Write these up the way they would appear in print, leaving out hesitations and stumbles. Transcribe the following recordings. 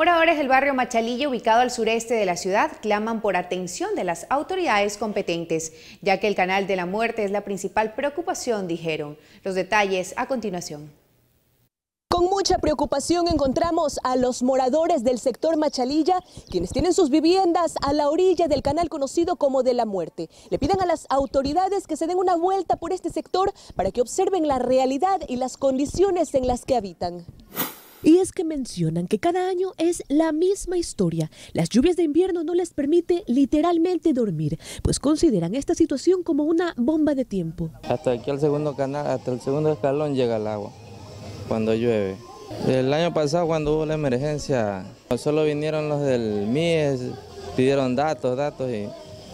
Moradores del barrio Machalilla, ubicado al sureste de la ciudad, claman por atención de las autoridades competentes, ya que el Canal de la Muerte es la principal preocupación, dijeron. Los detalles a continuación. Con mucha preocupación encontramos a los moradores del sector Machalilla, quienes tienen sus viviendas a la orilla del canal conocido como de la Muerte. Le piden a las autoridades que se den una vuelta por este sector para que observen la realidad y las condiciones en las que habitan. Y es que mencionan que cada año es la misma historia. Las lluvias de invierno no les permite literalmente dormir, pues consideran esta situación como una bomba de tiempo. Hasta aquí al segundo canal, hasta el segundo escalón llega el agua cuando llueve. El año pasado cuando hubo la emergencia, solo vinieron los del MIES, pidieron datos y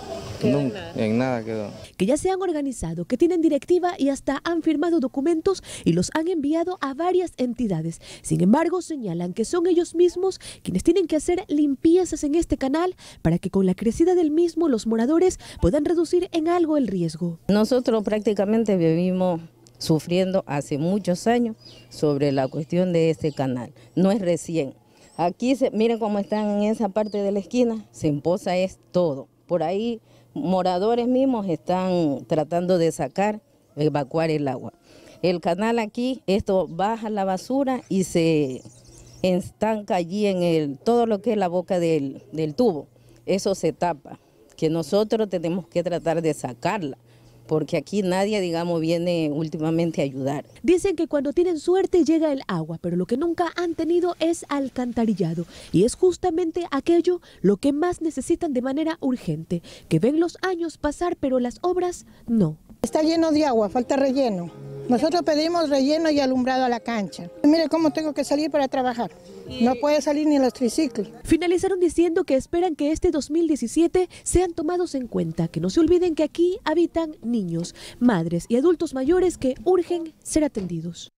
en nada quedó. Que ya se han organizado, que tienen directiva y hasta han firmado documentos y los han enviado a varias entidades. Sin embargo, señalan que son ellos mismos quienes tienen que hacer limpiezas en este canal para que con la crecida del mismo los moradores puedan reducir en algo el riesgo. Nosotros prácticamente vivimos sufriendo hace muchos años sobre la cuestión de este canal. No es recién. Aquí, miren cómo están en esa parte de la esquina, se empoza es todo. Por ahí moradores mismos están tratando de evacuar el agua. El canal aquí, esto baja la basura y se estanca allí en todo lo que es la boca del tubo. Eso se tapa, que nosotros tenemos que tratar de sacarla, porque aquí nadie, digamos, viene últimamente a ayudar. Dicen que cuando tienen suerte llega el agua, pero lo que nunca han tenido es alcantarillado. Y es justamente aquello lo que más necesitan de manera urgente, que ven los años pasar, pero las obras no. Está lleno de agua, falta relleno. Nosotros pedimos relleno y alumbrado a la cancha. Mire cómo tengo que salir para trabajar. No puede salir ni los triciclos. Finalizaron diciendo que esperan que este 2017 sean tomados en cuenta, que no se olviden que aquí habitan niños, madres y adultos mayores que urgen ser atendidos.